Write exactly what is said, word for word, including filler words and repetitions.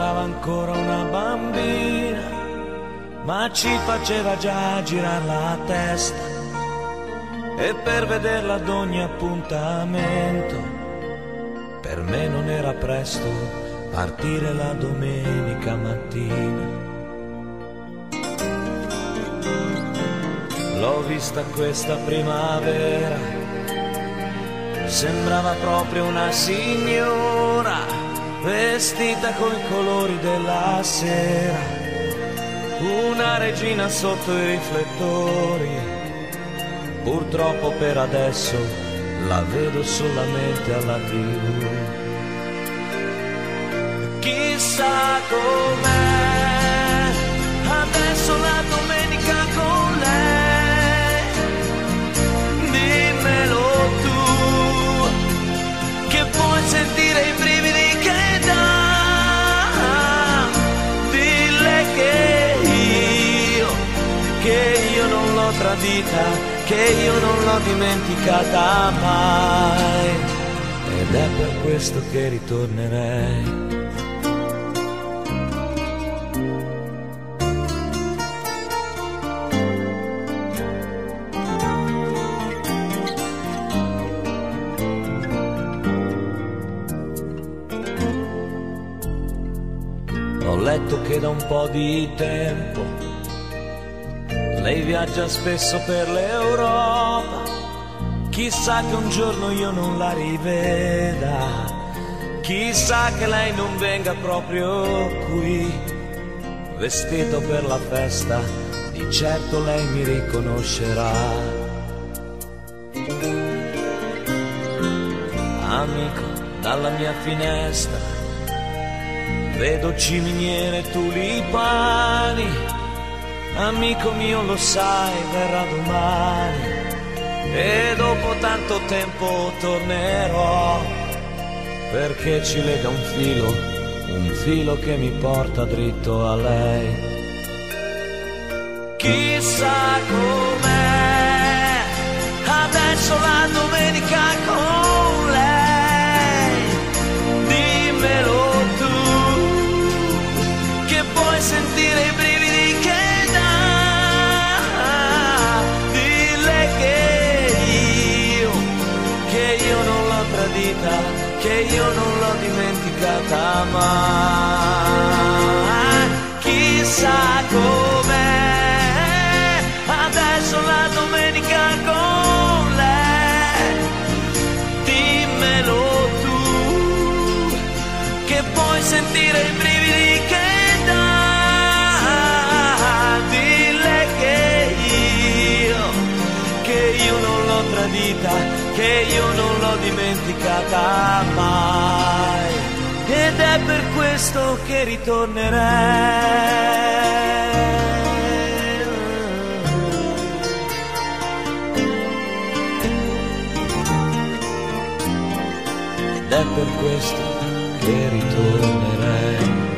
sembrava ancora una bambina, ma ci faceva già girare la testa, e per vederla ad ogni appuntamento, per me non era presto partire la domenica mattina. L'ho vista questa primavera, sembrava proprio una signora, vestita coi colori della sera, una regina sotto i riflettori. Purtroppo per adesso la vedo solamente alla tivù. Chissà com'è adesso la domenica con lei, dimmelo tu, che puoi sentire i brividi che dà. Dille che io, che io non l'ho tradita, che io non l'ho dimenticata mai, ed è per questo che ritornerei. Ho letto che da un po' di tempo lei viaggia spesso per l'Europa, chissà che un giorno io non la riveda, chissà che lei non venga proprio qui, vestito per la festa, di certo lei mi riconoscerà. Amico, dalla mia finestra vedo ciminiere e tulipani, amico mio lo sai, verrà domani, e dopo tanto tempo tornerò, perché ci lega un filo, un filo che mi porta dritto a lei. Chissà com'è adesso la domenica con lei, dimmelo tu, che puoi sentire i brividi che dà. Dille che io, che io non l'ho tradita, che io non l'ho dimenticata mai. Chissà com'è adesso la domenica con lei, dimmelo tu, che puoi sentire i brividi che dà. Dille che io, che io non l'ho tradita, che io non l'ho dimenticata mai, ed è per questo che ritornerei. Ed è per questo che ritornerei.